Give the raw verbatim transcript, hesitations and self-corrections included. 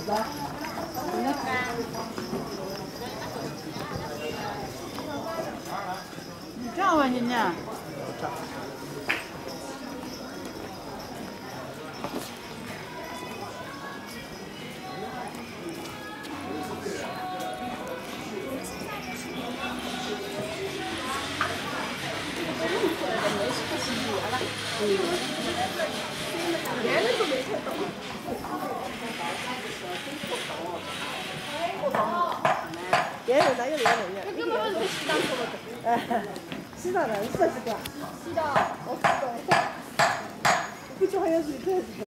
这样玩呢？ 别人咱有别人的，你根本不是西藏说的。哎，西藏人说习惯。西藏，我不懂。不就好像是这。